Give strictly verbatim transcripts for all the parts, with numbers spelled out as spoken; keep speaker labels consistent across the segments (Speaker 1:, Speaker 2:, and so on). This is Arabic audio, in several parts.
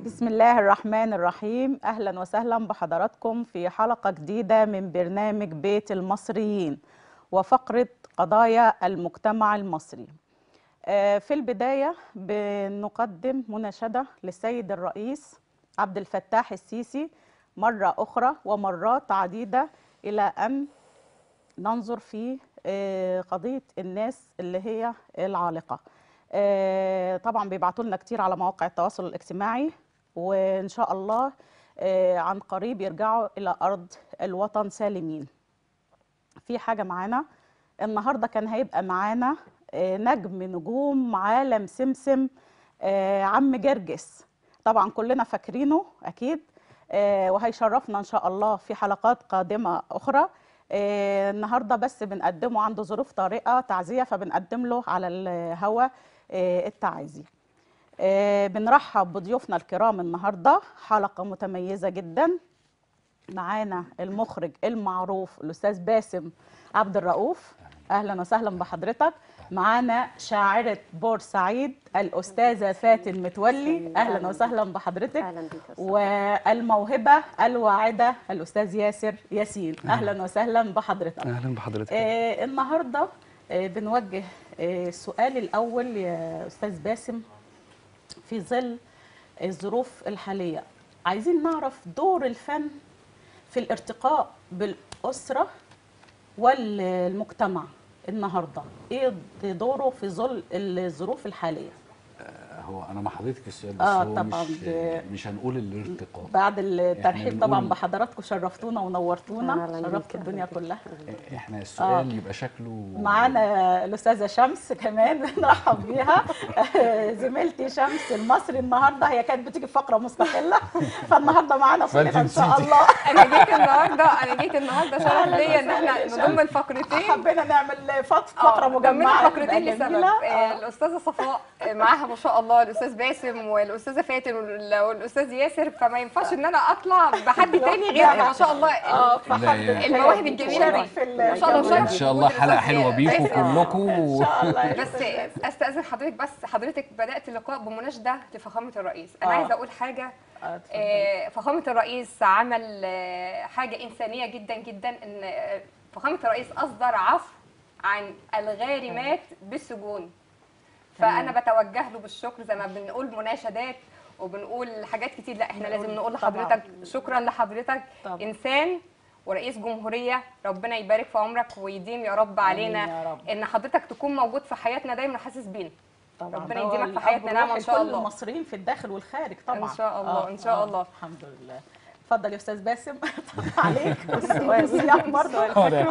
Speaker 1: بسم الله الرحمن الرحيم. أهلا وسهلا بحضراتكم في حلقة جديدة من برنامج بيت المصريين وفقرة قضايا المجتمع المصري. في البداية بنقدم مناشدة للسيد الرئيس عبد الفتاح السيسي مرة أخرى ومرات عديدة إلى أن ننظر في قضية الناس اللي هي العالقة. طبعا بيبعتوا لنا كتير على مواقع التواصل الاجتماعي، وإن شاء الله عن قريب يرجعوا إلى أرض الوطن سالمين. في حاجة معانا النهاردة، كان هيبقى معانا نجم نجوم عالم سمسم عم جرجس، طبعا كلنا فاكرينه أكيد، وهيشرفنا إن شاء الله في حلقات قادمة أخرى. النهاردة بس بنقدمه عنده ظروف طارئة تعزية، فبنقدم له على الهواء التعازي. بنرحب بضيوفنا الكرام النهاردة، حلقة متميزة جدا. معانا المخرج المعروف الأستاذ باسم عبد الرؤوف، أهلا وسهلا بحضرتك. معانا شاعرة بورسعيد الأستاذة فاتن متولي، أهلا وسهلا بحضرتك.
Speaker 2: أهلا بك.
Speaker 1: والموهبة الواعدة الأستاذ ياسر ياسين، أهلا وسهلا بحضرتك.
Speaker 3: أهلا بحضرتك.
Speaker 1: آه النهاردة آه بنوجه آه السؤال الأول يا أستاذ باسم. في ظل الظروف الحالية عايزين نعرف دور الفن في الارتقاء بالأسرة والمجتمع النهارده، ايه دوره في ظل الظروف الحاليه؟
Speaker 3: هو انا مع حضرتك السؤال، بس
Speaker 1: آه
Speaker 3: هو
Speaker 1: طبعا
Speaker 3: مش مش هنقول الارتقاء.
Speaker 1: بعد الترحيب طبعا
Speaker 3: بنقول
Speaker 1: بحضراتكم، شرفتونا ونورتونا، شرفتوا الدنيا كلها.
Speaker 3: احنا السؤال آه. يبقى شكله
Speaker 1: معانا الاستاذه شمس كمان نرحب بيها زميلتي شمس المصري. النهارده هي كانت بتيجي في فقره مستقله، فالنهارده معانا كلنا ان شاء الله.
Speaker 2: انا جيت النهارده انا جيت النهارده شرف ليا ان احنا نضم الفقرتين،
Speaker 1: حبينا نعمل فقره
Speaker 2: مجمعه فقرتين لسبب. الاستاذه صفاء معاها ما شاء الله الاستاذ باسم والاستاذه فاتن والاستاذ ياسر، فما ينفعش ان انا اطلع بحد تاني غير ما شاء الله المواهب الجميله دي ما شاء الله.
Speaker 3: ان شاء الله حلقه حلوه بيكم كلكم.
Speaker 2: بس استاذن حضرتك، بس حضرتك بدات اللقاء بمناشده لفخامه الرئيس. انا عايزه اقول حاجه. فخامه الرئيس عمل حاجه انسانيه جدا جدا، ان فخامه الرئيس اصدر عفو عن الغارمات بالسجون. فانا بتوجه له بالشكر، زي ما بنقول مناشدات وبنقول حاجات كتير، لا احنا لازم نقول لحضرتك شكرا لحضرتك. طبعا. انسان ورئيس جمهوريه، ربنا يبارك في عمرك ويديم يا رب علينا يا رب. ان حضرتك تكون موجود في حياتنا دايما حاسس بينا. طبعا ربنا يديمك في حياتنا نعمه ان شاء الله.
Speaker 1: كل المصريين في الدخل والخارج طبعا
Speaker 2: ان شاء الله. آه. ان شاء الله.
Speaker 1: آه. الحمد لله. اتفضل يا استاذ باسم. عليك السؤال برضه.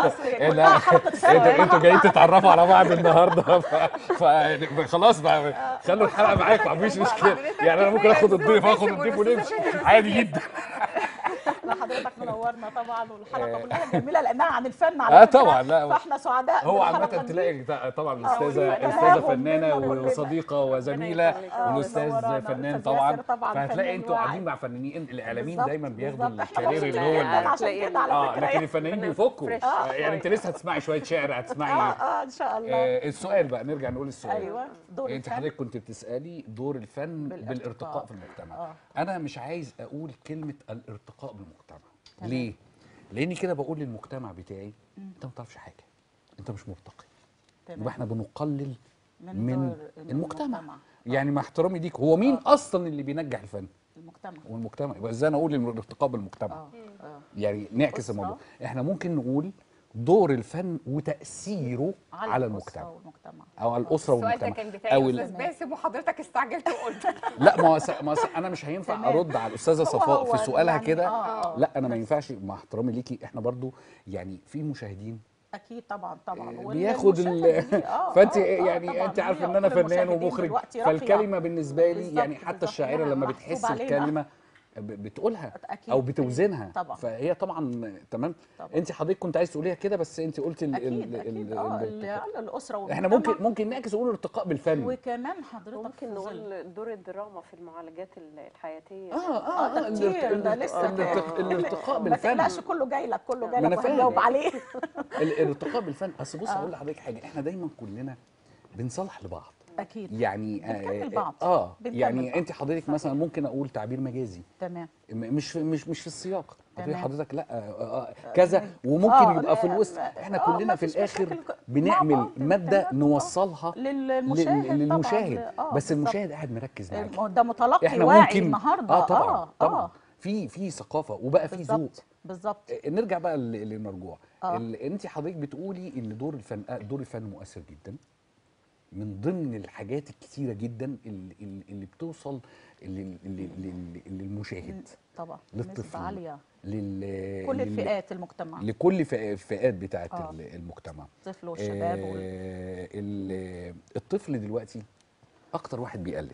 Speaker 3: انتوا جايين تتعرفوا على بعض النهارده، فخلاص بقى خلوا الحلقه معاكم، مفيش مشكله. يعني انا ممكن اخد الضيف اخد الضيف ونمشي عادي جدا.
Speaker 1: حضرتك منورنا طبعا، والحلقه كلها جميله لانها عن الفن على
Speaker 3: اه طبعا. لا
Speaker 1: فاحنا سعداء.
Speaker 3: هو عامه تلاقي طبعا الاستاذه الاستاذه فنانه وصديقه وزميله، والاستاذ فنان طبعا، فهتلاقي انتوا قاعدين مع فنانين. الاعلاميين دايما بياخدوا الكارير اللي هو اه لكن الفنانين بيفكوا. يعني انت لسه هتسمعي شويه شعر، هتسمعي
Speaker 1: اه اه ان شاء الله.
Speaker 3: السؤال بقى نرجع نقول السؤال.
Speaker 1: ايوه دور
Speaker 3: انت حضرتك كنت بتسالي دور الفن بالارتقاء في المجتمع. انا مش عايز اقول كلمه الارتقاء بالمجتمع. ليه؟ لاني كده بقول للمجتمع بتاعي انت ما بتعرفش حاجه، انت مش مرتقي. يبقى احنا بنقلل من, من المجتمع. المجتمع. يعني مع احترامي ليك، هو مين آه. اصلا اللي بينجح الفن؟
Speaker 1: المجتمع. والمجتمع
Speaker 3: يبقى ازاي انا اقول الارتقاء بالمجتمع؟ آه. آه. يعني نعكس الموضوع. احنا ممكن نقول دور الفن وتاثيره على, على المجتمع والمجتمع. او على الاسره والمجتمع.
Speaker 2: السؤال ده كان بتاعي يا استاذ باسم وحضرتك استعجلت وقلت
Speaker 3: لا. ما هو انا مش هينفع ارد على الاستاذه صفاء في سؤالها يعني كده. آه. لا انا ما ينفعش، مع احترامي ليكي. احنا برضو يعني في مشاهدين
Speaker 1: اكيد طبعا طبعا
Speaker 3: بياخد ال فانت آه يعني انت عارفه ان انا فنان ومخرج، فالكلمه بالنسبه لي يعني حتى الشاعره لما بتحس الكلمه بتقولها أكيد او بتوزنها طبعا. فهي طبعا تمام. انت حضرتك كنت عايز تقوليها كده، بس انت قلتي ال
Speaker 1: اكيد اكيد اه الاسره والمجتمع.
Speaker 3: احنا ممكن ممكن نعكس ونقول ارتقاء بالفن.
Speaker 1: وكمان حضرتك
Speaker 4: ممكن نقول دور الدراما في المعالجات الحياتيه.
Speaker 1: اه اه, آه كتير. ده لسه
Speaker 3: الارتقاء بالفن.
Speaker 1: ما تقلقش، كله جاي لك كله جاي لك وهنجاوب عليه.
Speaker 3: الارتقاء بالفن. اصل بص اقول لحضرتك حاجه، احنا دايما كلنا بنصلح لبعض.
Speaker 1: اكيد
Speaker 3: يعني
Speaker 1: بنكمل بعض.
Speaker 3: اه
Speaker 1: بنكمل
Speaker 3: يعني
Speaker 1: بعض.
Speaker 3: انت حضرتك مثلا ممكن اقول تعبير مجازي
Speaker 1: تمام
Speaker 3: م- مش في مش مش في السياق، هتقولي
Speaker 1: تمام.
Speaker 3: حضرتك لا آه آه كذا،
Speaker 1: نج-
Speaker 3: وممكن
Speaker 1: آه،
Speaker 3: يبقى في
Speaker 1: لا،
Speaker 3: الوسط.
Speaker 1: ما-
Speaker 3: احنا
Speaker 1: آه،
Speaker 3: كلنا
Speaker 1: ما
Speaker 3: في
Speaker 1: فيش
Speaker 3: الاخر
Speaker 1: مشاكل ك- مع
Speaker 3: بنعمل
Speaker 1: بعض
Speaker 3: ماده
Speaker 1: بنحلها.
Speaker 3: نوصلها
Speaker 1: آه،
Speaker 3: لل-
Speaker 1: للمشاهد
Speaker 3: للمشاهد
Speaker 1: طبعا. اه
Speaker 3: بس
Speaker 1: بالظبط.
Speaker 3: المشاهد قاعد مركز معاكي.
Speaker 1: ما هو ده متلقي
Speaker 3: احنا
Speaker 1: واعي
Speaker 3: ممكن
Speaker 1: النهارده.
Speaker 3: اه طبعا
Speaker 1: اه
Speaker 3: طبعا
Speaker 1: اه
Speaker 3: في في ثقافه وبقى في ذوق.
Speaker 1: بالظبط بالظبط.
Speaker 3: آه، نرجع بقى ل- للمرجوع.
Speaker 1: آه.
Speaker 3: انت حضرتك بتقولي ان دور الفن آه، دور الفن مؤثر جدا. من ضمن الحاجات الكتيره جدا اللي, اللي اللي بتوصل لل- لل- لل- للمشاهد،
Speaker 1: طبعا
Speaker 3: للطفل،
Speaker 1: نسبة عالية
Speaker 3: لل
Speaker 1: كل
Speaker 3: لل-
Speaker 1: فئات المجتمع.
Speaker 3: لكل فئ- الفئات بتاعه
Speaker 1: آه.
Speaker 3: ال- المجتمع.
Speaker 1: الطفل والشباب وال...
Speaker 3: آه ال- الطفل دلوقتي اكتر واحد بيقلد.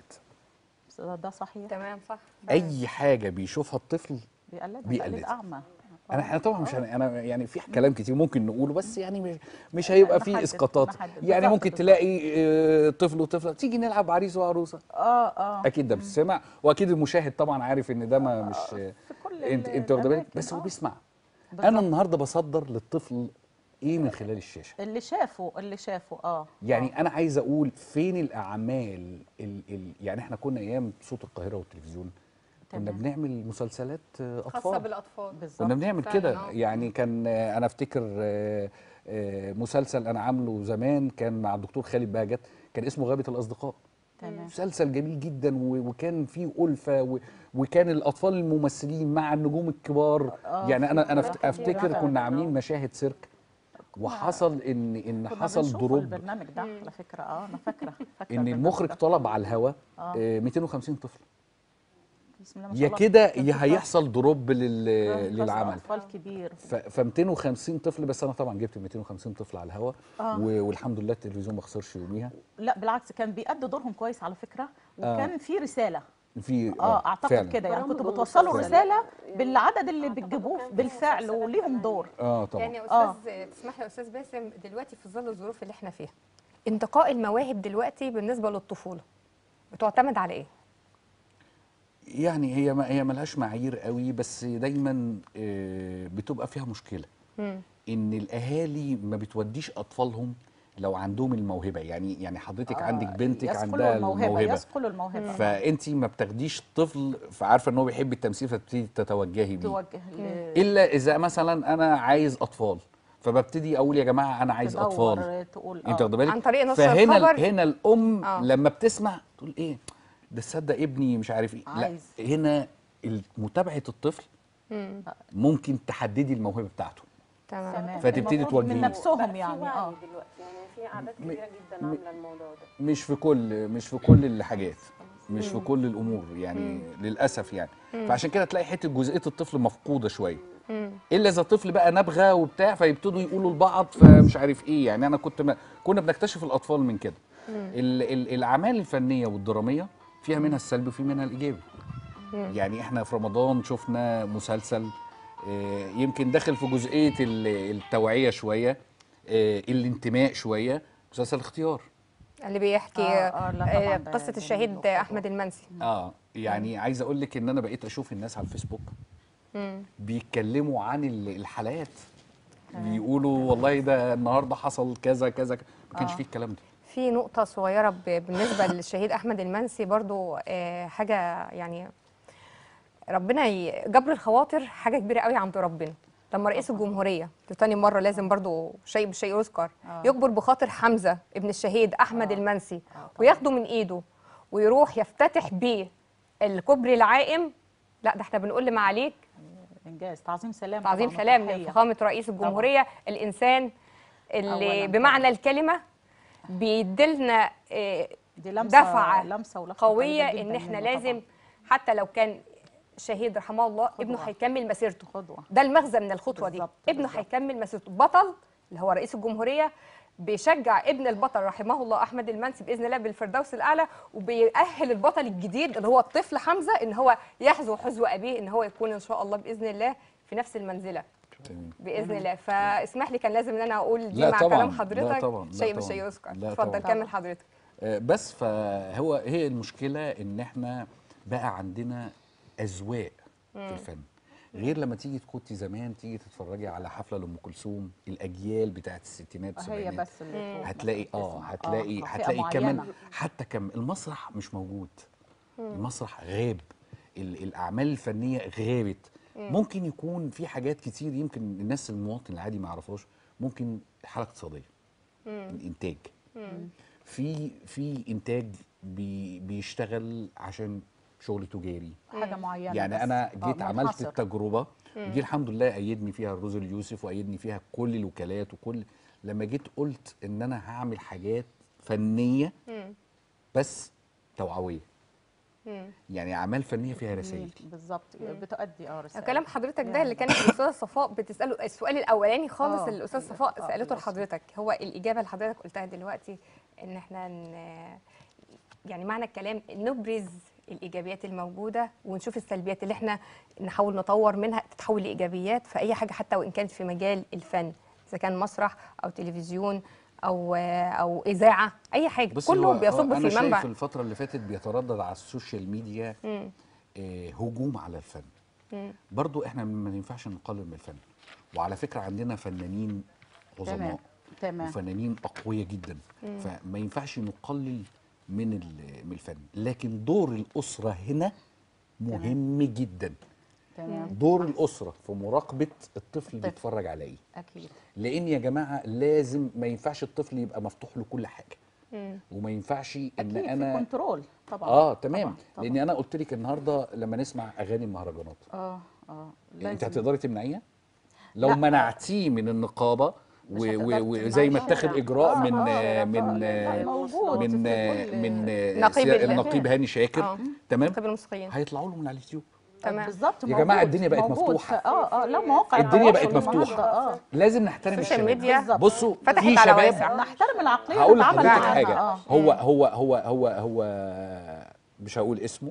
Speaker 1: ده ده صحيح.
Speaker 2: تمام صح.
Speaker 3: اي حاجه بيشوفها الطفل
Speaker 1: بيقلد تقليد
Speaker 3: بيقلدها.
Speaker 1: اعمى.
Speaker 3: انا احنا طبعا مش
Speaker 1: آه.
Speaker 3: هن- انا يعني في كلام كتير ممكن نقوله، بس يعني مش مش هيبقى فيه
Speaker 1: نحدد-
Speaker 3: اسقاطات.
Speaker 1: نحدد.
Speaker 3: يعني
Speaker 1: بالظبط،
Speaker 3: ممكن
Speaker 1: بالظبط.
Speaker 3: تلاقي آه، طفل وطفله تيجي نلعب عريس وعروسه،
Speaker 1: اه اه
Speaker 3: اكيد ده بتسمع، واكيد المشاهد طبعا عارف ان ده ما مش
Speaker 1: في كل
Speaker 3: انت
Speaker 1: ال-
Speaker 3: انت واخده بالك،
Speaker 1: الأماكن.
Speaker 3: بس هو
Speaker 1: آه.
Speaker 3: بيسمع.
Speaker 1: بالظبط.
Speaker 3: انا النهارده بصدر للطفل ايه من خلال الشاشه.
Speaker 1: اللي شافه اللي شافه اه
Speaker 3: يعني
Speaker 1: آه.
Speaker 3: انا عايز اقول فين الاعمال ال ال يعني احنا كنا ايام صوت القاهره والتلفزيون كنا
Speaker 1: تمام.
Speaker 3: بنعمل مسلسلات آه،
Speaker 2: خاصه
Speaker 3: اطفال.
Speaker 2: بالاطفال.
Speaker 1: بالظبط.
Speaker 3: كنا بنعمل
Speaker 2: فعلاً،
Speaker 3: كده
Speaker 2: آه.
Speaker 3: يعني. كان آه، انا افتكر آه، آه، مسلسل انا عامله زمان كان مع الدكتور خالد بهجت، كان اسمه غابة الأصدقاء.
Speaker 1: تمام.
Speaker 3: مسلسل جميل جدا و- وكان فيه ألفة و- وكان الأطفال الممثلين مع النجوم الكبار.
Speaker 1: آه،
Speaker 3: يعني أنا أنا
Speaker 1: في
Speaker 3: أفت-
Speaker 1: كتير
Speaker 3: أفتكر
Speaker 1: فعلاً.
Speaker 3: كنا عاملين مشاهد سيرك، وحصل إن إن
Speaker 1: كنا
Speaker 3: حصل
Speaker 1: بنشوفه
Speaker 3: دروب،
Speaker 1: البرنامج ده على فكرة. اه انا فاكرة فاكرة
Speaker 3: إن
Speaker 1: البرنامج
Speaker 3: المخرج
Speaker 1: ده.
Speaker 3: طلب على الهوا
Speaker 1: آه.
Speaker 3: آه، مئتين وخمسين طفل.
Speaker 1: بسم الله ما شاء
Speaker 3: يا
Speaker 1: الله.
Speaker 3: كده
Speaker 1: كان
Speaker 3: يا
Speaker 1: في
Speaker 3: هيحصل دروب
Speaker 1: كاست-
Speaker 3: لل-
Speaker 1: كاست
Speaker 3: للعمل.
Speaker 1: اطفال كبير.
Speaker 3: ف مئتين وخمسين طفل، بس انا طبعا جبت مئتين وخمسين طفل على الهوا.
Speaker 1: آه.
Speaker 3: و- والحمد لله التلفزيون ما خسرش يوميها.
Speaker 1: لا بالعكس كان بيأدوا دورهم كويس على فكرة، وكان
Speaker 3: آه.
Speaker 1: في رسالة.
Speaker 3: في
Speaker 1: اه اعتقد
Speaker 3: فعلا.
Speaker 1: كده يعني
Speaker 4: برامج
Speaker 1: كنتوا بتوصلوا
Speaker 4: ومسلسلات.
Speaker 1: الرسالة
Speaker 4: يعني
Speaker 1: بالعدد اللي
Speaker 4: أعتقد
Speaker 1: بتجيبوه
Speaker 4: كان في
Speaker 1: بالفعل
Speaker 4: مسلسلات
Speaker 1: وليهم
Speaker 4: كمان.
Speaker 1: دور.
Speaker 3: اه طبعا.
Speaker 2: يعني يا
Speaker 1: آه.
Speaker 2: استاذ تسمح لي يا استاذ باسم، دلوقتي في ظل الظروف اللي احنا فيها انتقاء المواهب دلوقتي بالنسبه للطفوله بتعتمد على ايه؟
Speaker 3: يعني هي ما هي ملهاش معايير قوي، بس دايما آه، بتبقى فيها مشكله
Speaker 2: مم.
Speaker 3: ان الاهالي ما بتوديش اطفالهم لو عندهم الموهبه. يعني يعني حضرتك
Speaker 1: آه،
Speaker 3: عندك بنتك
Speaker 1: يثقلوا
Speaker 3: عندها
Speaker 1: الموهبة
Speaker 3: الموهبه،
Speaker 1: يثقلوا الموهبة.
Speaker 3: فانت ما بتاخديش طفل فعارفه ان هو بيحب التمثيل فتبتدي تتوجهي بيه،
Speaker 1: توجه ل-
Speaker 3: الا اذا مثلا انا عايز اطفال فببتدي اقول يا جماعه انا عايز
Speaker 1: تدور
Speaker 3: اطفال.
Speaker 1: تقول
Speaker 3: انت
Speaker 1: اه
Speaker 3: واخده بالك؟
Speaker 2: عن طريق نشر
Speaker 3: فهنا
Speaker 2: الخبر.
Speaker 3: هنا الام
Speaker 2: آه.
Speaker 3: لما بتسمع تقول ايه ده، تصدق ابني مش عارف ايه.
Speaker 1: عايز.
Speaker 3: لا، هنا متابعه الطفل
Speaker 2: مم.
Speaker 3: ممكن تحددي الموهبه بتاعته.
Speaker 2: تمام.
Speaker 1: تمام.
Speaker 3: فتبتدي
Speaker 1: المفروض
Speaker 3: توجهيه.
Speaker 1: من نفسهم
Speaker 4: بقى في
Speaker 1: يعني
Speaker 4: وعي
Speaker 1: اه
Speaker 4: دلوقتي، يعني في اعداد كبيره جدا عامله الموضوع ده.
Speaker 3: مش في كل مش في كل الحاجات، مش في كل الامور يعني للاسف يعني. فعشان كده تلاقي حته جزئيه الطفل مفقوده شويه، الا اذا طفل بقى نبغه وبتاع فيبتدوا يقولوا لبعض فمش عارف ايه. يعني انا كنت ما كنا بنكتشف الاطفال من كده. ال ال الاعمال الفنيه والدراميه فيها منها السلبي وفي منها الايجابي. يعني احنا في رمضان شفنا مسلسل آه، يمكن داخل في جزئيه ال- التوعيه شويه، آه، الانتماء شويه، مسلسل اختيار.
Speaker 2: اللي بيحكي
Speaker 1: آه، آه، لا طبعاً
Speaker 2: آه،
Speaker 1: ده
Speaker 2: قصه
Speaker 1: جميل
Speaker 2: الشهيد
Speaker 1: وحلو.
Speaker 2: احمد المنسي.
Speaker 3: اه يعني عايز اقول لك ان انا بقيت اشوف الناس على الفيسبوك بيتكلموا عن ال- الحالات، بيقولوا والله ده النهارده حصل كذا كذا كذا. ما كانش
Speaker 1: آه.
Speaker 3: فيه الكلام ده.
Speaker 2: في نقطة صغيرة ب- بالنسبة للشهيد أحمد المنسي برضو، آه، حاجة يعني ربنا ي- جبر الخواطر حاجة كبيرة قوي عند ربنا. لما رئيس الجمهورية لتاني مرة لازم برضو شيء بالشيء يذكر،
Speaker 1: آه.
Speaker 2: يجبر بخاطر حمزة ابن الشهيد أحمد
Speaker 1: آه.
Speaker 2: المنسي
Speaker 1: آه طبعاً.
Speaker 2: وياخده من إيده ويروح يفتتح بيه الكوبري العائم. لا ده احنا بنقول لمعاليك
Speaker 1: انجاز تعظيم سلام
Speaker 2: تعظيم
Speaker 1: طبعاً
Speaker 2: سلام
Speaker 1: وتحية.
Speaker 2: لفخامة رئيس الجمهورية الإنسان اللي
Speaker 1: أولاً
Speaker 2: بمعنى
Speaker 1: طبعاً.
Speaker 2: الكلمة بيدلنا آه،
Speaker 1: دي لمسة
Speaker 2: دفعة
Speaker 1: لمسة ولفتة
Speaker 2: قوية
Speaker 1: طيبة
Speaker 2: ان
Speaker 1: جداً
Speaker 2: احنا
Speaker 1: منه
Speaker 2: لازم
Speaker 1: طبعاً.
Speaker 2: حتى لو كان شهيد رحمه الله ابنه
Speaker 1: قدوة.
Speaker 2: هيكمل مسيرته.
Speaker 1: قدوة.
Speaker 2: ده المغزى من الخطوه دي،
Speaker 1: بالظبط،
Speaker 2: ابنه
Speaker 1: بالظبط.
Speaker 2: هيكمل مسيرته. بطل اللي هو رئيس الجمهوريه بيشجع ابن البطل رحمه الله احمد المنسي باذن الله بالفردوس الاعلى، وبيأهل البطل الجديد اللي هو الطفل حمزه ان هو يحذو حذو ابيه، ان هو يكون ان شاء الله باذن الله في نفس المنزله باذن الله. فاسمح لي كان لازم ان انا اقول دي
Speaker 3: لا
Speaker 2: مع
Speaker 3: طبعاً،
Speaker 2: كلام
Speaker 3: لا
Speaker 2: حضرتك
Speaker 3: طبعاً، لا
Speaker 2: شيء
Speaker 3: طبعاً.
Speaker 2: بالشيء يذكر.
Speaker 3: لا
Speaker 2: اتفضل
Speaker 3: طبعاً.
Speaker 2: كمل حضرتك.
Speaker 3: آه، بس فهو هي المشكله ان احنا بقى عندنا اذواق في الفن. غير لما تيجي كنت زمان تيجي تتفرجي على حفله لام كلثوم، الاجيال بتاعت الستينات
Speaker 1: هي
Speaker 3: والسبعينات
Speaker 1: بس اللي
Speaker 3: هتلاقي اه
Speaker 1: اسمها.
Speaker 3: هتلاقي
Speaker 1: آه،
Speaker 3: هتلاقي
Speaker 1: فئة
Speaker 3: كمان
Speaker 1: معينة.
Speaker 3: حتى كم المسرح مش موجود. المسرح غاب، ال- الاعمال الفنيه غابت. ممكن يكون في حاجات كتير يمكن الناس المواطن العادي ما يعرفهاش، ممكن حاله اقتصاديه، الانتاج. في في انتاج بي بيشتغل عشان شغل تجاري
Speaker 1: حاجه معينه
Speaker 3: يعني
Speaker 1: بس.
Speaker 3: انا
Speaker 1: آه،
Speaker 3: جيت عملت
Speaker 1: منحصر.
Speaker 3: التجربه ودي الحمد لله ايدني فيها الرزق اليوسف وايدني فيها كل الوكالات وكل لما جيت قلت ان انا هعمل حاجات فنيه بس توعويه، يعني اعمال فنيه فيها رسائل.
Speaker 1: بالظبط بتؤدي اه رسائل.
Speaker 2: كلام حضرتك ده اللي كانت الاستاذه صفاء بتساله السؤال الاولاني خالص
Speaker 1: آه،
Speaker 2: اللي الاستاذه صفاء
Speaker 1: الإرتقاء
Speaker 2: سالته
Speaker 1: بالأسرة.
Speaker 2: لحضرتك، هو الاجابه اللي حضرتك قلتها دلوقتي ان احنا ن- يعني معنى الكلام نبرز الايجابيات الموجوده ونشوف السلبيات اللي احنا نحاول نطور منها تتحول لايجابيات في اي حاجه، حتى وان كانت في مجال الفن، اذا كان مسرح او تلفزيون او او اذاعه، اي حاجه
Speaker 3: بص
Speaker 2: كله
Speaker 3: هو
Speaker 2: بيصب
Speaker 3: انا
Speaker 2: في منبع.
Speaker 3: شايف الفتره اللي فاتت بيتردد على السوشيال ميديا آه هجوم على الفن. برضو احنا ما ينفعش نقلل من الفن، وعلى فكره عندنا فنانين
Speaker 1: تمام
Speaker 3: عظماء
Speaker 1: تمام.
Speaker 3: وفنانين اقوياء جدا، فما ينفعش نقلل من ال- من الفن، لكن دور الاسره هنا مهم جدا.
Speaker 1: تمام
Speaker 3: دور الاسره في مراقبه الطفل
Speaker 1: الطفل.
Speaker 3: بيتفرج على ايه،
Speaker 1: اكيد.
Speaker 3: لان يا جماعه لازم ما ينفعش الطفل يبقى مفتوح له كل حاجه، وما ينفعش ان
Speaker 1: اكيد في
Speaker 3: انا
Speaker 1: كنترول طبعا.
Speaker 3: اه تمام
Speaker 1: طبعا. طبعا.
Speaker 3: لان انا قلت لك النهارده لما نسمع اغاني المهرجانات
Speaker 1: اه اه
Speaker 3: انت
Speaker 1: لازم.
Speaker 3: هتقدري تمنعيها لو
Speaker 1: لا.
Speaker 3: منعتيه من النقابه
Speaker 1: مش
Speaker 3: و-
Speaker 1: هتقدر
Speaker 3: و-
Speaker 1: تمنعيه.
Speaker 3: وزي ما
Speaker 4: الشارع.
Speaker 3: اتخذ اجراء
Speaker 1: آه،
Speaker 3: من
Speaker 1: آه،
Speaker 3: من
Speaker 1: لا، موجود
Speaker 3: من
Speaker 1: في كل-
Speaker 3: من
Speaker 2: نقيب
Speaker 3: سيا-
Speaker 2: ال-
Speaker 3: النقيب هاني شاكر
Speaker 2: اه
Speaker 3: تمام
Speaker 2: نقيب الموسيقيين.
Speaker 3: هيطلعوا له من على اليوتيوب.
Speaker 2: تمام.
Speaker 1: بالظبط
Speaker 3: يا
Speaker 1: موجود.
Speaker 3: جماعة الدنيا بقت
Speaker 1: موجود.
Speaker 3: مفتوحة.
Speaker 1: ف- اه اه لا مواقع
Speaker 3: الدنيا
Speaker 1: التواصل
Speaker 3: بقت مفتوحة.
Speaker 1: النهاردة، اه
Speaker 3: لازم نحترم
Speaker 2: السوشيال
Speaker 3: الشباب.
Speaker 2: ميديا
Speaker 1: بالظبط.
Speaker 3: بصوا
Speaker 2: فتحت
Speaker 3: في
Speaker 2: على
Speaker 3: شباب
Speaker 2: واسع.
Speaker 1: نحترم العقليه
Speaker 3: هقول
Speaker 1: اللي اتعملت
Speaker 3: لحضرتك
Speaker 1: عنها.
Speaker 3: حاجه
Speaker 1: اه
Speaker 3: هو هو هو هو هو مش هقول اسمه،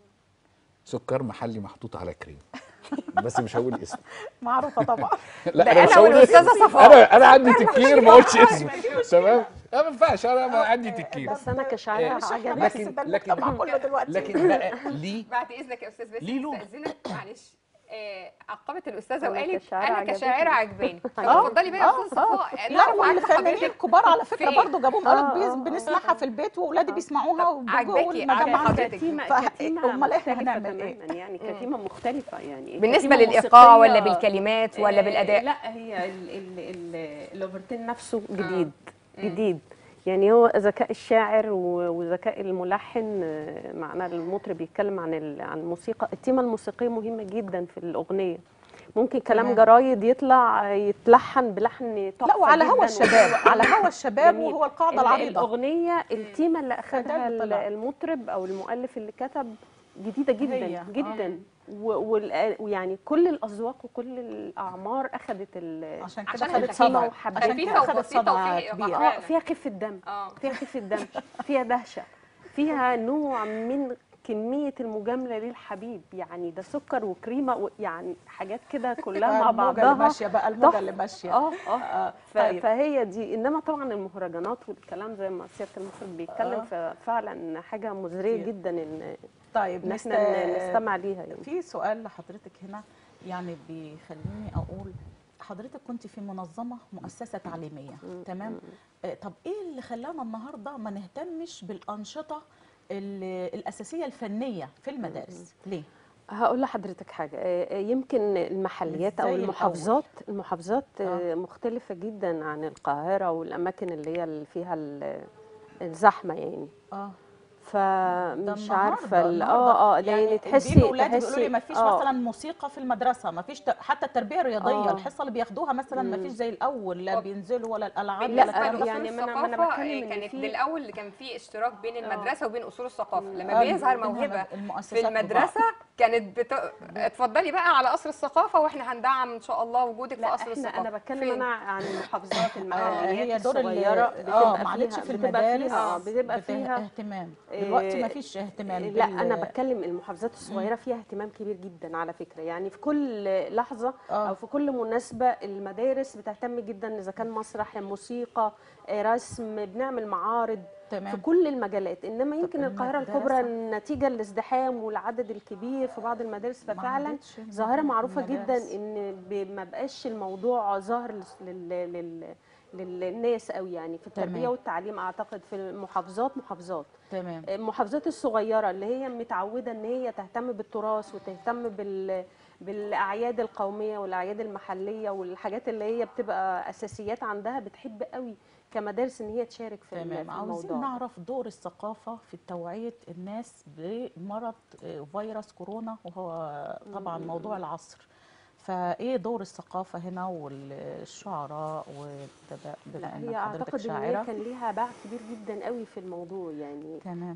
Speaker 3: سكر محلي محطوط على كريم بس مش هقول اسمه.
Speaker 1: معروفه طبعا.
Speaker 3: لا
Speaker 2: ده
Speaker 3: انا مش
Speaker 2: أنا
Speaker 3: هقول
Speaker 2: والأستاذة
Speaker 3: اسمه.
Speaker 2: صفاء.
Speaker 3: انا انا عندي تكير ما اقولش اسمه تمام. لا ما ينفعش انا ما عندي تكير.
Speaker 4: بس انا كشاعره
Speaker 1: مش احنا
Speaker 4: عجبني.
Speaker 1: بس
Speaker 3: لكن-
Speaker 1: ده
Speaker 3: لكن-
Speaker 1: المجتمع كله دلوقتي.
Speaker 3: لكن بقى ليه
Speaker 2: بعد اذنك يا استاذ باسم
Speaker 3: ليه له؟
Speaker 2: استاذنك معلش آه، عقبت الاستاذه
Speaker 4: أنا
Speaker 2: وقالت
Speaker 4: كشاعرة
Speaker 2: انا
Speaker 4: عجبتني.
Speaker 2: كشاعره عجباني.
Speaker 1: آه،
Speaker 2: اتفضلي بقى يا
Speaker 1: آه،
Speaker 2: استاذه
Speaker 1: آه.
Speaker 2: صفاء
Speaker 1: لا
Speaker 2: نعرف عند
Speaker 1: والفنانين
Speaker 2: حضرتك
Speaker 1: الكبار على
Speaker 2: في
Speaker 1: فكره
Speaker 2: إيه؟
Speaker 1: برضو جابوهم
Speaker 4: آه،
Speaker 1: قالوا
Speaker 4: آه،
Speaker 1: بيز-
Speaker 4: آه.
Speaker 1: بنسمعها في البيت واولادي بيسمعوها وبيجوا
Speaker 2: عجباكي-
Speaker 1: المدام
Speaker 2: عجب
Speaker 1: عندك.
Speaker 2: حضرتك.
Speaker 1: ف-
Speaker 4: كتيمة
Speaker 1: امال احنا
Speaker 4: مختلفة
Speaker 1: هنعمل ايه؟
Speaker 4: تماما يعني كتيمة مختلفة يعني
Speaker 2: بالنسبه
Speaker 4: كتيمة
Speaker 2: للايقاع
Speaker 4: موسيقية.
Speaker 2: ولا بالكلمات ولا
Speaker 4: آه،
Speaker 2: بالاداء؟
Speaker 4: لا هي ال- ال- ال- الاوفرتين نفسه جديد جديد يعني هو ذكاء الشاعر و- وذكاء الملحن آه، معناه المطرب بيتكلم عن ال- عن الموسيقى. التيمة الموسيقية مهمة جدا في الأغنية. ممكن كلام
Speaker 1: تمام.
Speaker 4: جرايد يطلع يتلحن بلحن تحفة
Speaker 1: لا وعلى هوا
Speaker 4: جداً
Speaker 1: الشباب
Speaker 4: وحلو.
Speaker 1: على هوا الشباب
Speaker 4: جميل.
Speaker 1: وهو القاعده
Speaker 4: ال-
Speaker 1: العريضه.
Speaker 4: الأغنية التيمة اللي أخدها
Speaker 1: فده طلع.
Speaker 4: المطرب أو المؤلف اللي كتب جديدة جدا
Speaker 1: هي،
Speaker 4: جدا و- والآ- ويعني كل الأذواق وكل الأعمار أخدت ال-
Speaker 1: عشان كده
Speaker 2: عشان
Speaker 1: خدت
Speaker 4: التيمة
Speaker 1: صدى
Speaker 4: وحبتها.
Speaker 1: عشان
Speaker 2: خفيفة
Speaker 1: كده خدت
Speaker 2: وبسيطة
Speaker 1: صدى
Speaker 2: وفيها
Speaker 1: كبير.
Speaker 2: إيقاع.
Speaker 4: اه فيها خفة دم
Speaker 2: اه
Speaker 4: فيها خفة دم فيها دهشة فيها نوع من كمية المجاملة للحبيب يعني ده سكر وكريمة و- يعني حاجات كده كلها مع
Speaker 1: الموجة اللي
Speaker 4: بعضها
Speaker 1: ماشيه بقى الموجه
Speaker 4: تحفة.
Speaker 1: اللي ماشيه.
Speaker 4: اه اه
Speaker 1: آه،
Speaker 4: ف-
Speaker 1: طيب.
Speaker 4: فهي دي انما طبعا المهرجانات والكلام زي ما سياده المخرج بيتكلم
Speaker 1: آه.
Speaker 4: ففعلا حاجه مزريه
Speaker 1: كتير.
Speaker 4: جدا ان
Speaker 1: طيب
Speaker 4: ان
Speaker 1: نست...
Speaker 4: احنا نستمع ليها يعني.
Speaker 1: في سؤال لحضرتك هنا يعني بيخليني اقول حضرتك كنت في منظمه مؤسسه تعليميه تمام. آه، طب ايه اللي خلانا النهارده ما نهتمش بالانشطه ال- الاساسيه الفنيه في المدارس ليه؟
Speaker 4: هقول لحضرتك حاجه آه، يمكن المحليات او
Speaker 1: مش زي
Speaker 4: المحافظات المحافظات
Speaker 1: آه.
Speaker 4: آه، مختلفه جدا عن القاهره والاماكن اللي هي اللي فيها ال- الزحمه يعني
Speaker 1: اه
Speaker 4: فمش
Speaker 1: النهاردة-
Speaker 4: عارفه ال-
Speaker 1: النهاردة
Speaker 4: اه اه
Speaker 1: يعني
Speaker 4: لان تحسي
Speaker 1: بيجوا ولادي بيقولوا لي
Speaker 4: تحسي
Speaker 1: ما فيش
Speaker 4: آه.
Speaker 1: مثلا موسيقى في المدرسه ما فيش ت- حتى التربيه الرياضيه
Speaker 4: آه.
Speaker 1: الحصه اللي بياخدوها مثلا ما فيش زي الاول لا
Speaker 2: طب
Speaker 1: بينزلوا ولا الالعاب
Speaker 4: لا،
Speaker 1: ولا الكلام ده.
Speaker 4: يعني
Speaker 2: يعني
Speaker 4: ما أنا- ما أنا
Speaker 2: الثقافه
Speaker 4: بتكلم إن
Speaker 2: كانت
Speaker 4: في-
Speaker 2: بالاول كان في اشتراك بين المدرسه وبين اصول الثقافه لما
Speaker 1: آه،
Speaker 2: بيظهر
Speaker 1: بينها
Speaker 2: موهبه
Speaker 1: المؤسسات
Speaker 2: في المدرسه كانت بت... اتفضلي بقى على قصر الثقافه واحنا هندعم ان شاء الله وجودك في
Speaker 4: لا
Speaker 2: قصر
Speaker 4: احنا
Speaker 2: الثقافه.
Speaker 4: انا بتكلم
Speaker 2: فين؟
Speaker 4: انا عن المحافظات
Speaker 1: آه،
Speaker 4: المحليات
Speaker 1: هي دور ال-
Speaker 4: الصغيره
Speaker 1: اه
Speaker 4: بتبقى
Speaker 1: ما عادتش
Speaker 4: فيها
Speaker 1: في
Speaker 4: بتبقى
Speaker 1: المدارس
Speaker 4: فيها آه، بتبقى
Speaker 1: بت-
Speaker 4: فيها
Speaker 1: اهتمام
Speaker 4: آه،
Speaker 1: دلوقتي ما فيش اهتمام
Speaker 4: لا
Speaker 1: بال-
Speaker 4: انا بتكلم المحافظات الصغيره فيها اهتمام كبير جدا على فكره يعني في كل لحظه
Speaker 1: آه.
Speaker 4: او في كل مناسبه المدارس بتهتم جدا اذا كان مسرح موسيقى آه، رسم بنعمل معارض
Speaker 1: تمام.
Speaker 4: في كل المجالات. انما يمكن القاهره
Speaker 1: المدرسة.
Speaker 4: الكبرى نتيجه للازدحام والعدد الكبير في بعض المدارس، ففعلا ظاهره معروفه جدا ان ما بقاش الموضوع ظاهر لل... لل... للناس قوي، يعني في التربيه
Speaker 1: تمام.
Speaker 4: والتعليم اعتقد في المحافظات محافظات
Speaker 1: تمام.
Speaker 4: المحافظات الصغيره اللي هي متعوده ان هي تهتم بالتراث وتهتم بال بالاعياد القوميه والاعياد المحليه والحاجات اللي هي بتبقى اساسيات عندها، بتحب قوي كمدارس ان هي تشارك في
Speaker 1: تمام.
Speaker 4: الموضوع.
Speaker 1: عاوزين نعرف دور الثقافه في توعيه الناس بمرض فيروس كورونا، وهو طبعا موضوع العصر. فايه دور الثقافه هنا والشعراء
Speaker 4: بما ان حضرتك شاعره؟ هي اعتقد ان هي كان ليها باع كبير جدا قوي في الموضوع، يعني
Speaker 1: تمام.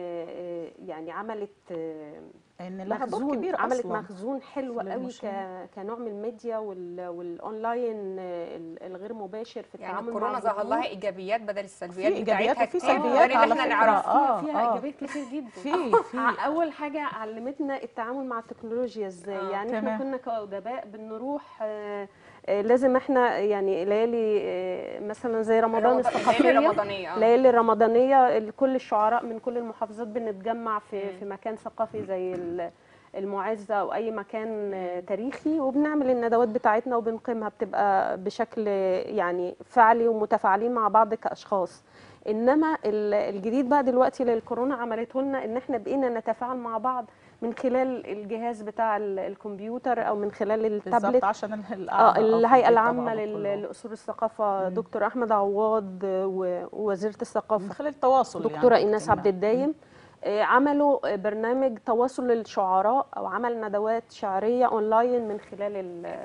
Speaker 4: آه يعني عملت آه
Speaker 1: ان لها دور كبير
Speaker 4: عملت
Speaker 1: اصلا،
Speaker 4: مخزون حلو قوي كنوع من الميديا والاونلاين الغير مباشر في التعامل
Speaker 2: يعني الكورونا ظهر لها ايجابيات بدل السلبيات
Speaker 1: في ايجابيات وفي
Speaker 2: سلبيات
Speaker 1: سلبيات على
Speaker 2: احنا
Speaker 1: فكره.
Speaker 4: اه فيها آه. ايجابيات كتير جدا.
Speaker 1: في في
Speaker 4: اول حاجه علمتنا التعامل مع التكنولوجيا ازاي. آه. يعني تمام. احنا كنا كأدباء بنروح آه لازم احنا يعني ليالي مثلا زي رمضان الثقافيه، ليالي الرمضانيه كل الشعراء من كل المحافظات بنتجمع في في مكان ثقافي زي المعزه او اي مكان تاريخي، وبنعمل الندوات بتاعتنا وبنقيمها، بتبقى بشكل يعني فعلي ومتفاعلين مع بعض كاشخاص. انما الجديد بقى دلوقتي اللي الكورونا عملته لنا ان احنا بقينا نتفاعل مع بعض من خلال الجهاز بتاع الكمبيوتر او من خلال التابلت.
Speaker 1: بالظبط، عشان
Speaker 4: اه الهيئه العامه لاصول الثقافه مم. دكتور احمد عواد ووزيره الثقافه
Speaker 1: من خلال التواصل
Speaker 4: دكتوره
Speaker 1: يعني
Speaker 4: ايناس عبد الدايم عملوا برنامج تواصل للشعراء او عمل ندوات شعريه اونلاين من خلال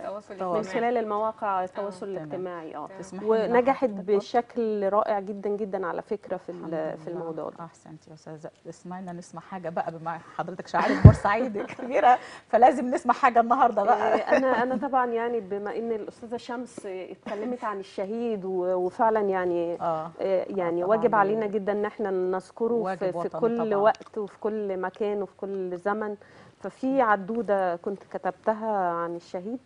Speaker 4: من خلال المواقع التواصل الاجتماعي. اه ونجحت بشكل رائع جدا جدا على فكره في في الموضوع ده.
Speaker 1: احسنتي يا استاذه. اسمعينا نسمع حاجه بقى، بما حضرتك شاعره بورسعيد كبيره فلازم نسمع حاجه النهارده بقى.
Speaker 4: انا انا طبعا يعني بما ان الاستاذه شمس اتكلمت عن الشهيد وفعلا يعني آه. يعني واجب علينا جدا ان احنا نذكره في, في كل طبعاً. وقت وفي كل مكان وفي كل زمن. ففي عدوده كنت كتبتها عن الشهيد،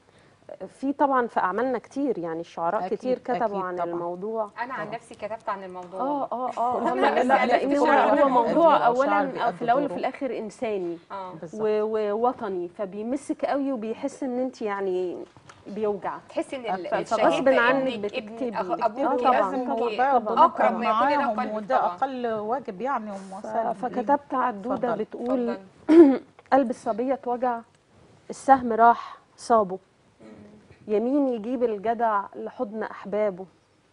Speaker 4: في طبعا في اعمالنا كتير، يعني الشعراء أكيد كتير كتبوا عن طبعًا. الموضوع.
Speaker 2: انا عن نفسي كتبت عن الموضوع.
Speaker 4: اه اه اه لان هو هو موضوع اولا في الاول وفي الاخر انساني آه. ووطني، فبيمسك قوي وبيحس ان انت يعني بيوجع،
Speaker 2: تحسي ان
Speaker 4: فغصب عنك بتكتبي.
Speaker 2: ابوك لازم
Speaker 1: اقرب معاهم، وده اقل واجب يعني ومساعد.
Speaker 4: فكتبت عدوده بتقول قلب الصبيه اتوجع، السهم راح صابه، يمين يجيب الجدع لحضن أحبابه،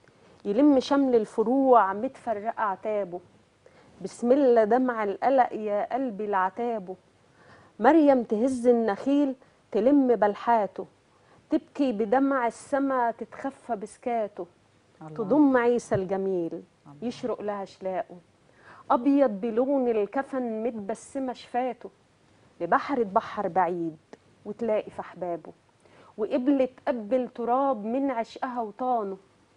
Speaker 4: يلم شمل الفروع متفرقة عتابه، بسم الله دمع القلق يا قلبي لعتابه، مريم تهز النخيل تلم بلحاته، تبكي بدمع السما تتخفى بسكاته، تضم عيسى الجميل يشرق لها شلاقه، أبيض بلون الكفن متبسمة شفاته، لبحر تبحر بعيد وتلاقي في أحبابه، وقبل تقبل تراب من عشقها وطانه،